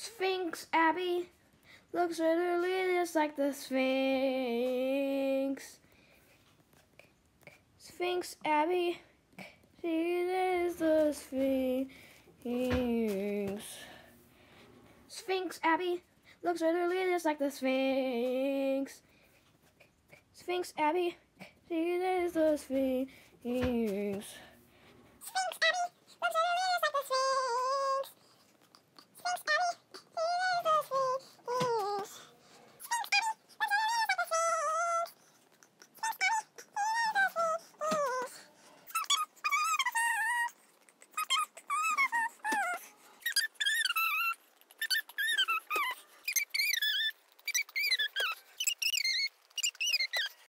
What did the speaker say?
Sphinx Abby looks literally just like the Sphinx. Sphinx Abby, she is the Sphinx. Sphinx Abby looks literally just like the Sphinx. Sphinx Abby, she is the Sphinx.